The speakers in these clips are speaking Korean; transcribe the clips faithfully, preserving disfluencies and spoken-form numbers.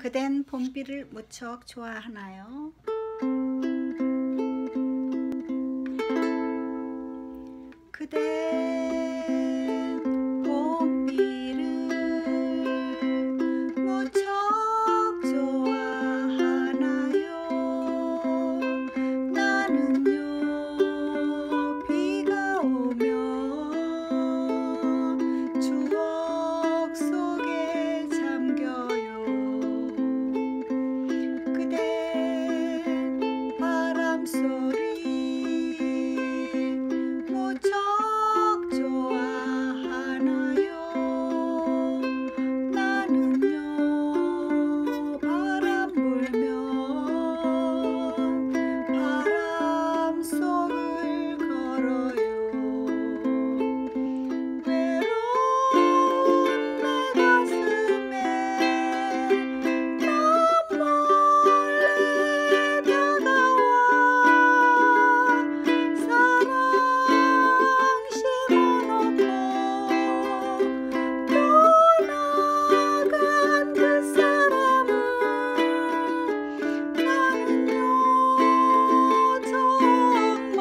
그댄 봄비를 무척 좋아하나요? 그댄 봄비를 무척 좋아하나요? 나는요 비가 오면 추억 속에 잠겨요. 그댄 바람소리 무척 좋아하나요? 나는요 바람 불면 바람 속을 걸어요. 외로운 내 가슴에 넌 몰래 다가와 사랑 심어놓고 떠나간 그 사람을 나는요 정말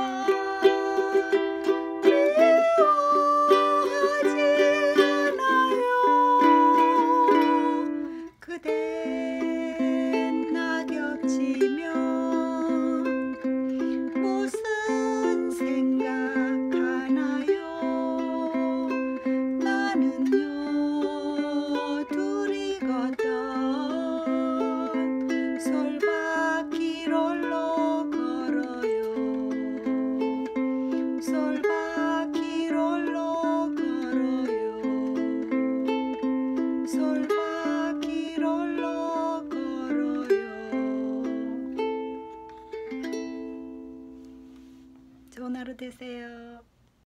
미워하지 않아요. 그댄 낙엽 지면 무슨 생각하나요? 나는요 둘이 걷던 솔밭길 홀로 걸어요. 솔밭길 홀로 걸어요. 솔밭길 홀로 걸어요. 좋은 하루 되세요.